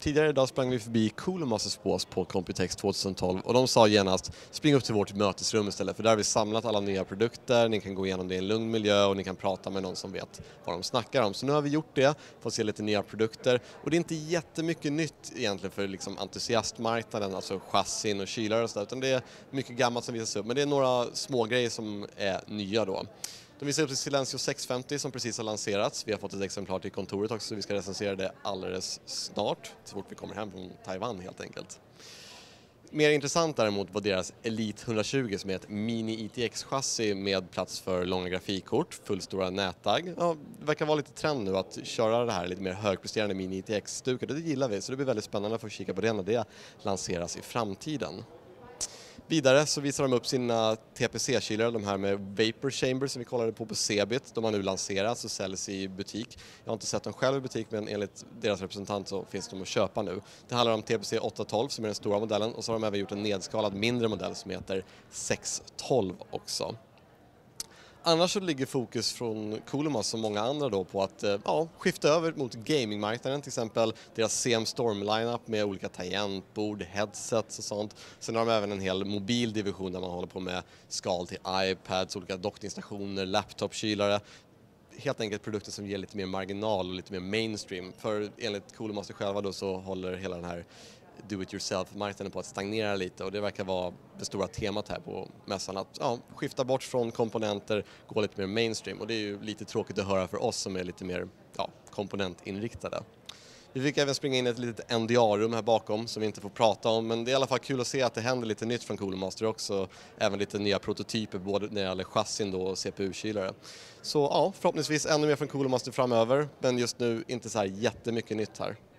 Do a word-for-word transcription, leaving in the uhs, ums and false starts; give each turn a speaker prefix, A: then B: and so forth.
A: Tidigare idag sprang vi förbi Cooler Masters bås på Computex tjugohundratolv och de sa genast spring upp till vårt mötesrum istället, för där har vi samlat alla nya produkter, ni kan gå igenom det i en lugn miljö och ni kan prata med någon som vet vad de snackar om. Så nu har vi gjort det, fått se lite nya produkter och det är inte jättemycket nytt egentligen för liksom entusiastmarknaden, alltså chassin och kylare och sådär, utan det är mycket gammalt som visas upp, men det är några små grejer som är nya då. De visar upp till Silencio sexhundrafemtio som precis har lanserats. Vi har fått ett exemplar till kontoret också, så vi ska recensera det alldeles snart, så fort vi kommer hem från Taiwan helt enkelt. Mer intressant däremot var deras Elite etthundratjugo som är ett mini-I T X-chassi med plats för långa grafikkort, fullstora nätagg. Ja, det verkar vara lite trend nu att köra det här lite mer högpresterande mini-I T X-stuket, och det gillar vi, så det blir väldigt spännande att få kika på det när det lanseras i framtiden. Vidare så visar de upp sina T P C-kylare, de här med Vapor Chamber som vi kollade på på Cebit. De har nu lanserats och säljs i butik. Jag har inte sett dem själv i butik, men enligt deras representant så finns de att köpa nu. Det handlar om T P C åtta tolv som är den stora modellen, och så har de även gjort en nedskalad mindre modell som heter sex tolv också. Annars så ligger fokus från Cooler Masters som många andra då på att ja, skifta över mot gamingmarknaden, till exempel deras C M Storm lineup med olika tangentbord, headsets och sånt. Sen har de även en hel mobildivision där man håller på med skal till iPads, olika dockningsstationer, laptopkylare. Helt enkelt produkter som ger lite mer marginal och lite mer mainstream. För enligt Cooler Masters själva då så håller hela den här do-it-yourself-marknaden på att stagnera lite, och det verkar vara det stora temat här på mässan, att ja, skifta bort från komponenter, gå lite mer mainstream, och det är ju lite tråkigt att höra för oss som är lite mer ja, komponentinriktade. Vi fick även springa in i ett litet N D A-rum här bakom som vi inte får prata om, men det är i alla fall kul att se att det händer lite nytt från Cooler Masters också, även lite nya prototyper både när det gäller chassin då och C P U-kylare. Så ja, förhoppningsvis ännu mer från Cooler Masters framöver, men just nu inte så här jättemycket nytt här.